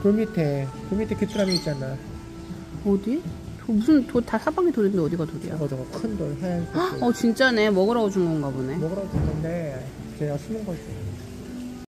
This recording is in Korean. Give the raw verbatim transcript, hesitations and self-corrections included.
돌 밑에 돌 밑에 귀뚜라미 있잖아. 어디? 도, 무슨 돌 다 사방이 돌인데 어디가 돌이야? 저거 저거 큰 돌 하얀색 돌. 어 진짜네. 먹으라고 준 건가 보네. 먹으라고 준 건데 걔가 숨은 거지.